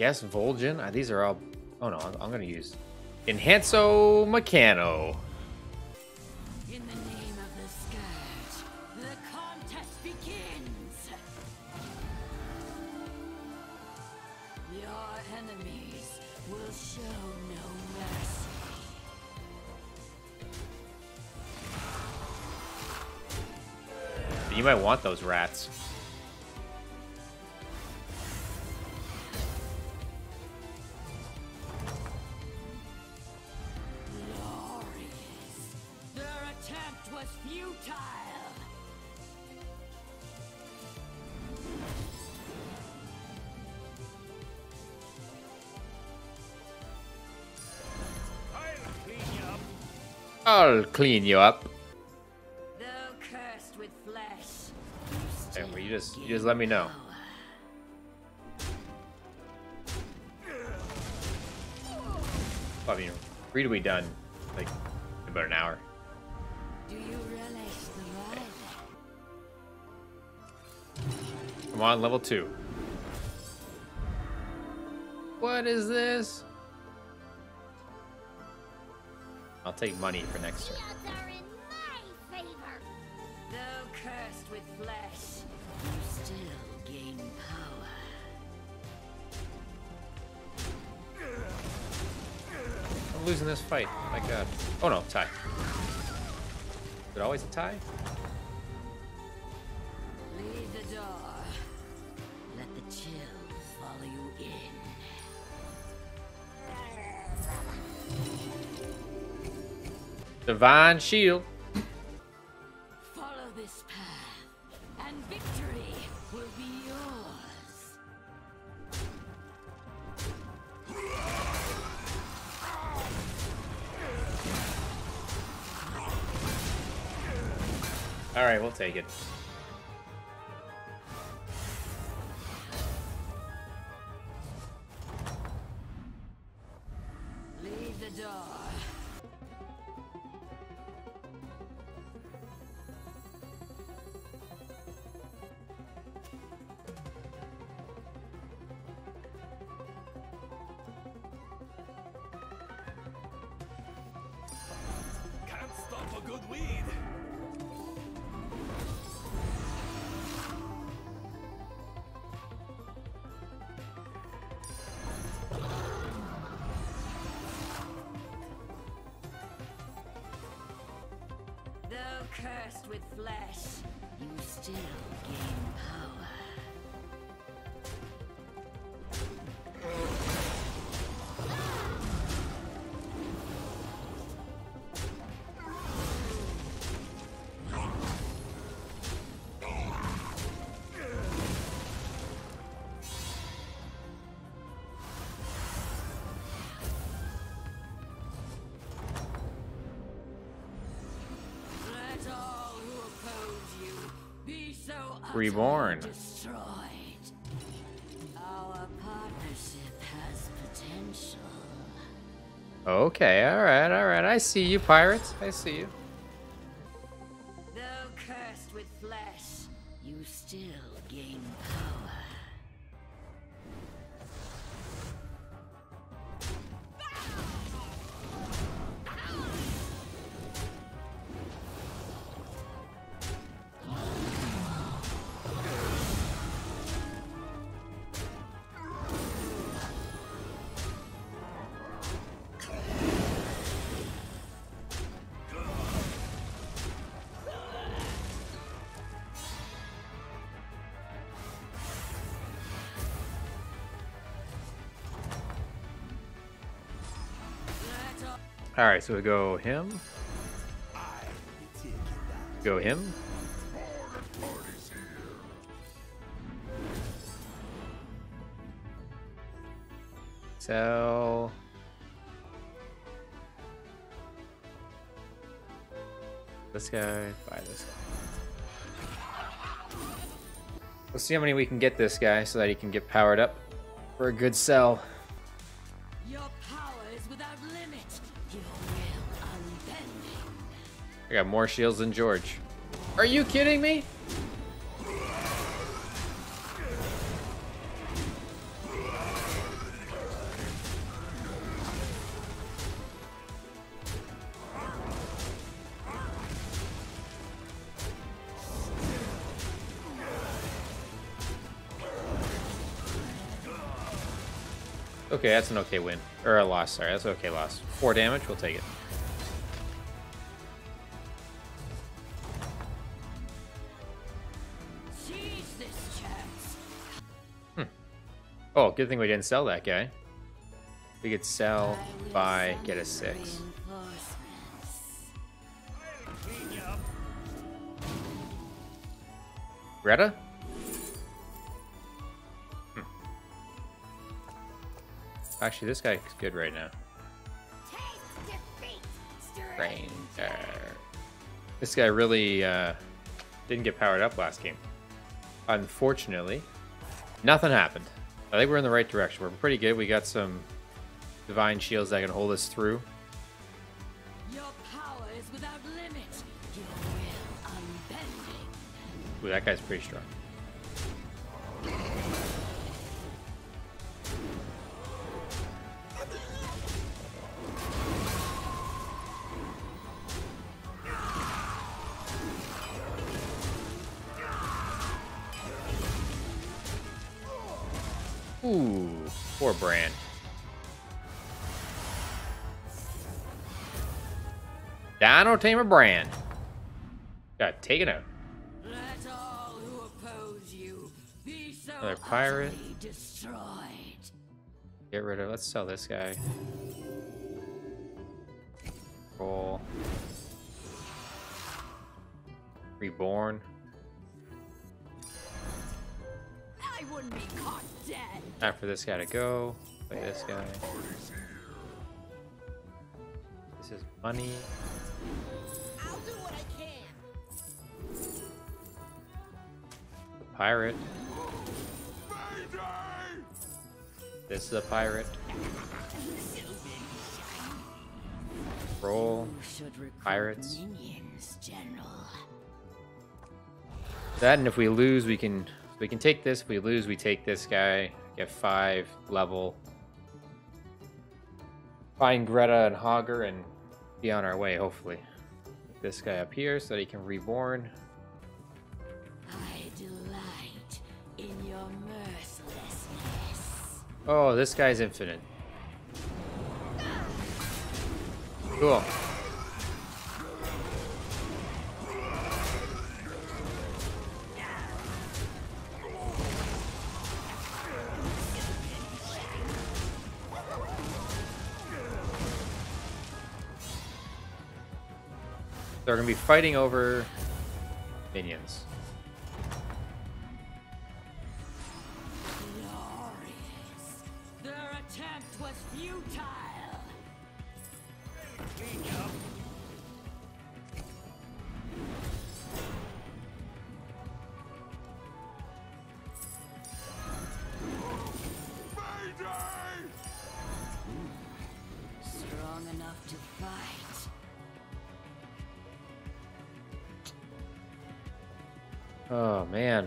guess Vol'jin. These are all. Oh no, I'm gonna use Enhanso Mechano. In the name of the Scourge, the contest begins. Your enemies will show no mercy. You might want those rats. I'll clean you up. Though cursed with flesh, Hey, well, you just let me know. I mean, read will be done like in about an hour. Do you relish the ride? I'm on level 2. What is this? I'll take money for next turn. The odds are in my favor. Though cursed with flesh, you still gain power. I'm losing this fight. My God. Oh no, tie. Is it always a tie? Leave the door. Let the chill follow you in. Divine Shield. Follow this path, and victory will be yours. All right, we'll take it. Leave the door. Can't stop a good weed. Though cursed with flesh, you still gain power. Let all who oppose you be so utterly Reborn. destroyed. Our partnership has potential. Okay, all right, all right. I see you, pirates. I see you. Though cursed with flesh, you still gain power. All right, so we go him. Go him. Sell. This guy, buy this guy. Let's see how many we can get this guy so that he can get powered up for a good sell. Your power is without limit. Your will unbending. I got more shields than George. Are you kidding me? Okay, that's an okay win. Or a loss, sorry. That's an okay loss. 4 damage, we'll take it. Seize this chance. Oh, good thing we didn't sell that guy. We could sell, buy, get a 6. Reinforcements. Greta? Actually, this guy's good right now. Taste defeat, Ranger. This guy really didn't get powered up last game. Unfortunately, nothing happened. I think we're in the right direction. We're pretty good. We got some divine shields that can hold us through. Your power is without limit. Your will unbending. Ooh, that guy's pretty strong. Ooh, poor Brand. Dino Tamer Brand. Got taken out. Let all who oppose you be so Another pirate. utterly destroyed. Get rid of. Let's sell this guy. Roll. Reborn. I wouldn't be caught dead. Time for this guy to go. Play this guy. This is money. I'll do what I can. The pirate. This is a pirate. Roll. Should recruit Pirates. minions, General. That, and if we lose, we can take this. If we lose, we take this guy. Get 5 level. Find Greta and Hogger and be on our way, hopefully. Get this guy up here so that he can reborn. I delight in your mercilessness. Oh, this guy's infinite. Cool. They're going to be fighting over minions. Glorious. Their attempt was futile. Strong enough to fight. Oh, man.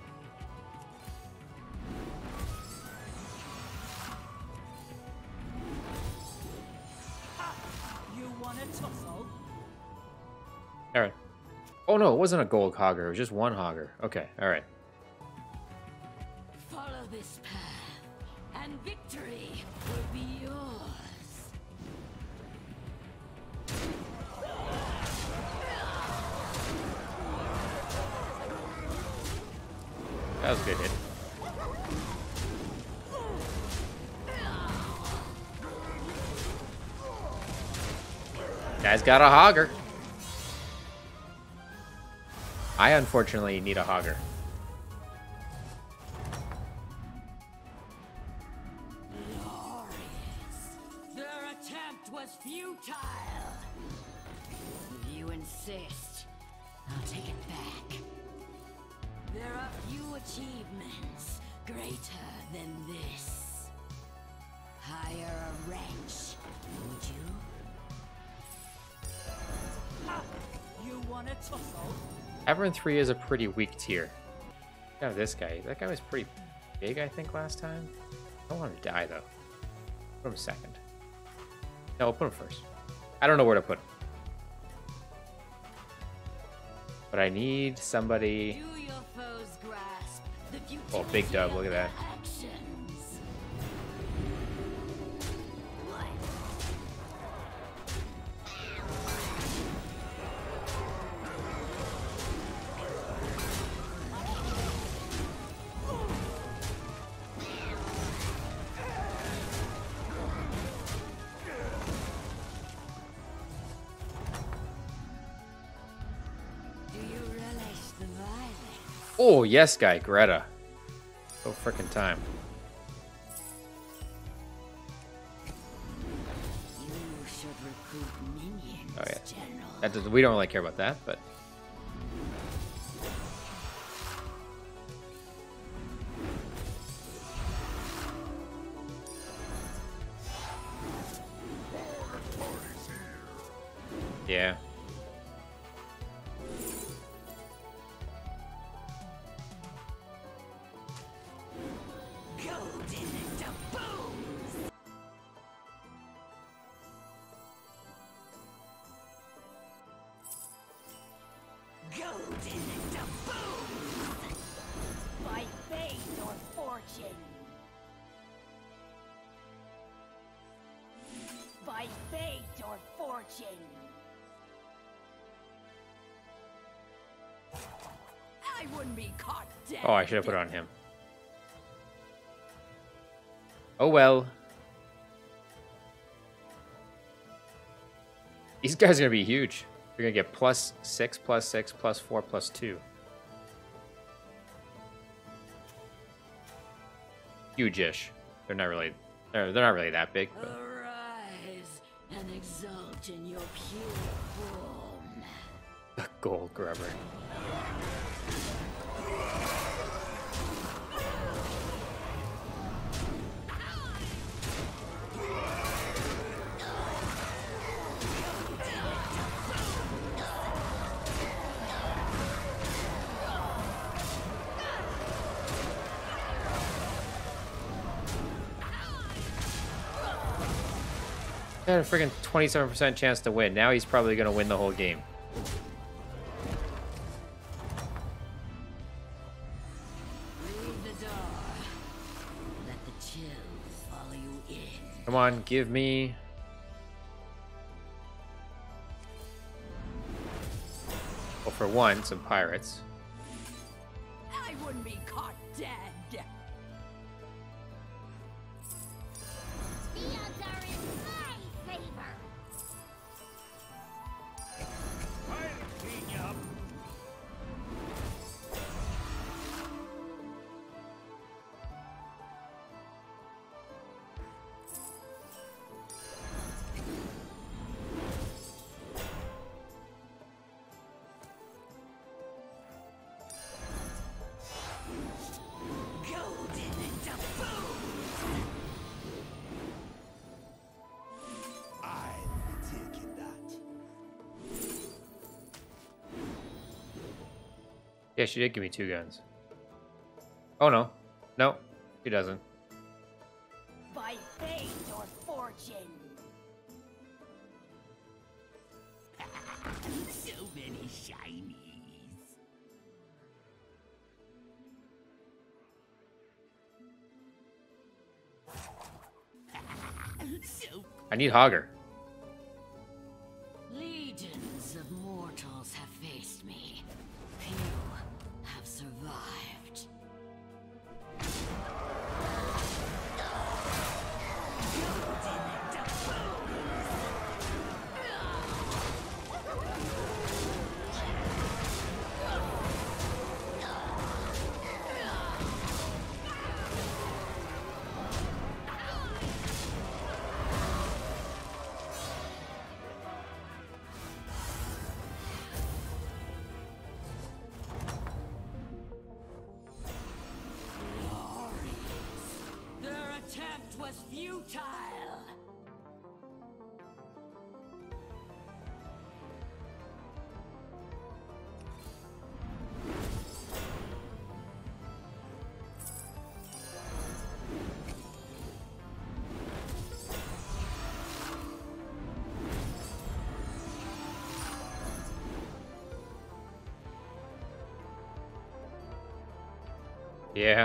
You want a tussle? Alright. Oh, no, it wasn't a gold Hogger. It was just one Hogger. Okay, alright. Follow this path, and victory will be yours. That was a good hit. Guy's got a Hogger. I unfortunately need a Hogger. Glorious. Their attempt was futile. If you insist, I'll take it back. There are few achievements greater than this. Hire a wrench, would you? You want a tussle? Everin 3 is a pretty weak tier. Now this guy. That guy was pretty big, I think, last time. I don't want him to die, though. Put him second. No, we'll put him first. I don't know where to put him. But I need somebody... Do your foes grasp the Oh, big dub, look at that. actions? Oh, yes, guy, Greta. Oh, frickin' time. You should recruit minions, Oh, yeah. General. That does, we don't really care about that, but... Yeah. Golden doubloons. Golden doubloons. By fate or fortune. By fate or fortune. I wouldn't be caught dead. Oh, I should have put it on him. Oh, well. These guys are going to be huge. They're going to get +6, +6, +4, +2. Huge-ish. They're not really they're not really that big, but Arise and exult in your pure form. the gold grubber. He had a freaking 27% chance to win. Now he's probably going to win the whole game. Leave the door. Let the chills follow you in. Come on, give me... Well, for one, some pirates. I wouldn't be caught dead. The odds are in my favor. I'll clean you up. Golden doubloons. I'll be taking that. Yeah, she did give me 2 guns. Oh, no. No, she doesn't. By fate or fortune. So many shinies. So I need Hogger. legions of mortals have faced me. Few have survived. Their attempt was futile. Yeah.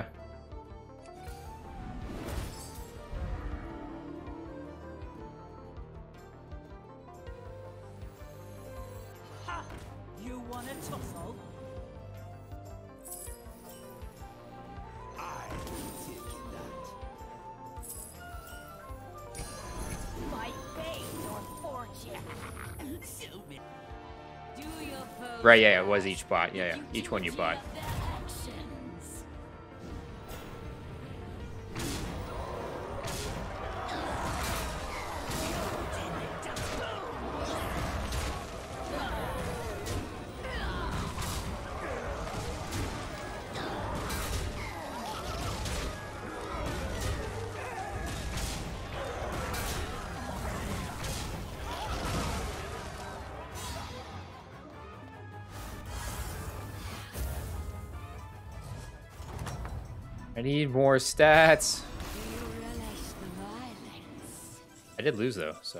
Ha! You want a tussle? I'll be taking that. By fate or fortune. So many. Do your foes Right, yeah, it was each bot. Yeah, yeah. Each one you bought. of their action? I need more stats. Do you relish the violence? I did lose though, so.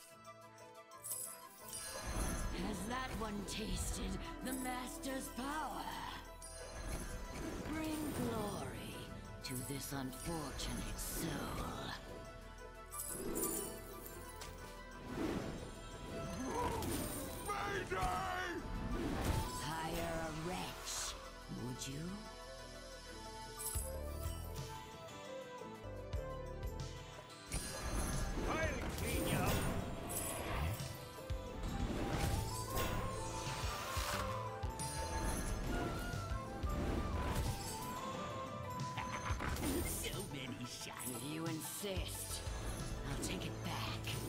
Has that one tasted the master's power? Bring glory to this unfortunate soul. Hire a wretch, would you? I'll clean you up. So many shiny. If you insist, I'll take it back.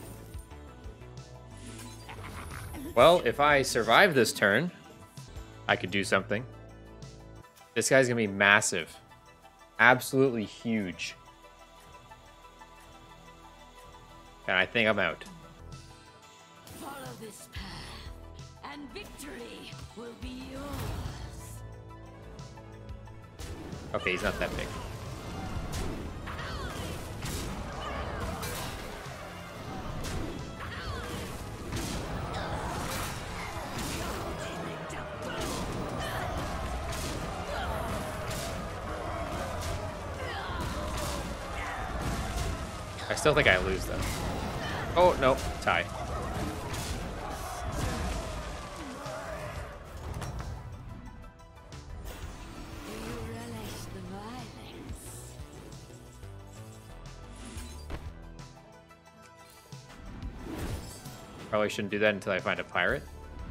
Well, if I survive this turn, I could do something. This guy's gonna be massive. Absolutely huge. And I think I'm out. Follow this path, and victory will be yours. Okay, he's not that big. I still think I lose though. Oh, no, tie. Do you relish the violence? Probably shouldn't do that until I find a pirate.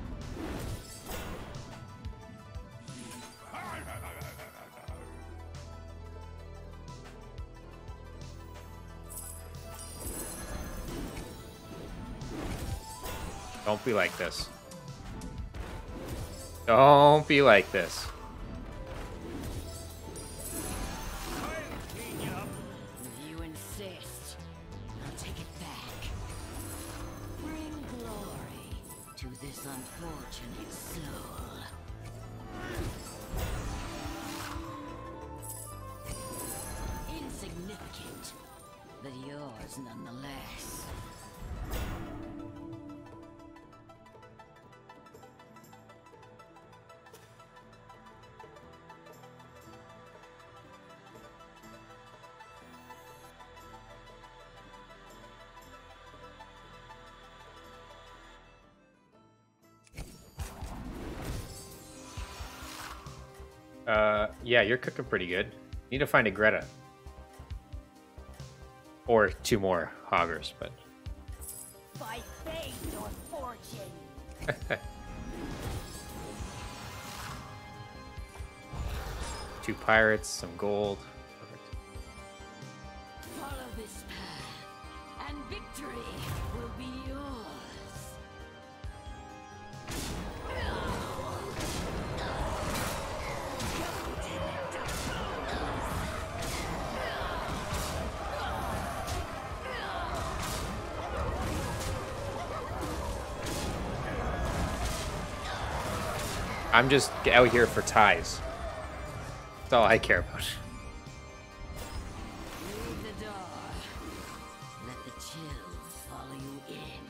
Don't be like this. Don't be like this. I'll clean you up. If you insist, I'll take it back. Bring glory to this unfortunate soul. Insignificant, but yours nonetheless. Yeah, you're cooking pretty good. Need to find a Greta. Or 2 more hoggers, but... By fate or fortune. 2 pirates, some gold. Perfect. Follow this path, and victory will be yours. I'm just out here for ties. That's all I care about. Leave the door. Let the chills follow you in.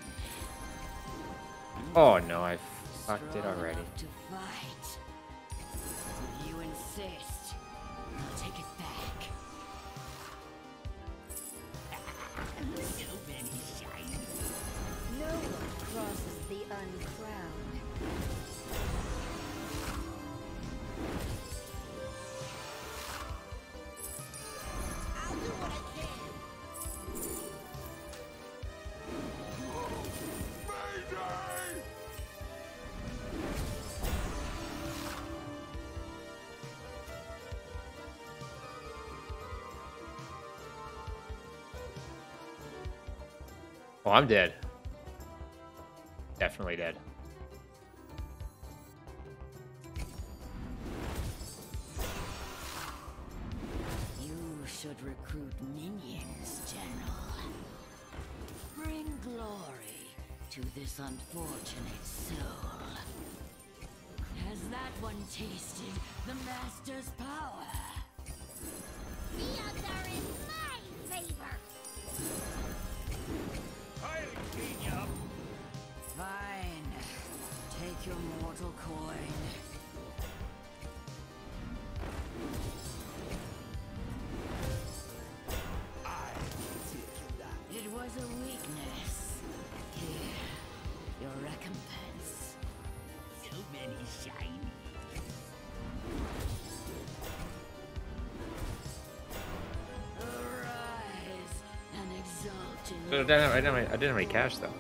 Oh no, I fucked it Strong already. enough to fight. If you insist, I'll take it back. So many shiny. No one crosses the uncrowned. I'll do what I can. Oh, I'm dead. Definitely dead. You should recruit minions, General. Bring glory to this unfortunate soul. Has that one tasted the Master's power? The odds are in my favor. I'll clean you up. Fine. Take your mortal coin. It was a weakness. Here, your recompense. So many shiny. Arise and exalt in So I didn't have any cash though.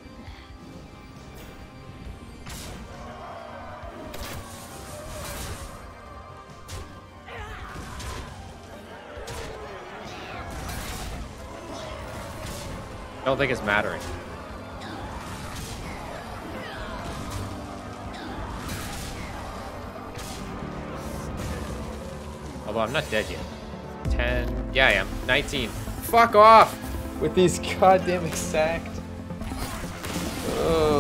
I don't think it's mattering. Although I'm not dead yet. 10. Yeah, I am. 19. Fuck off with these goddamn exact. Oh.